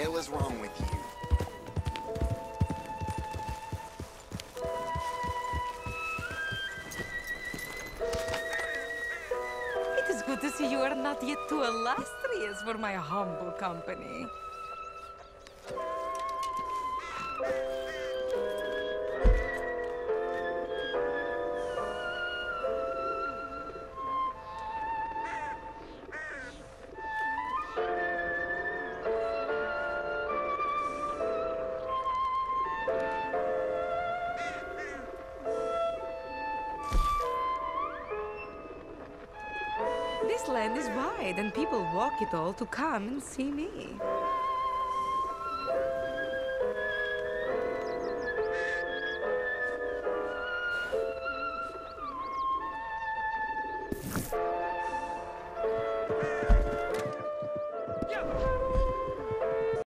hell is wrong with you? It is good to see you are not yet too illustrious for my humble company. This land is wide, and people walk it all to come and see me. Yeah.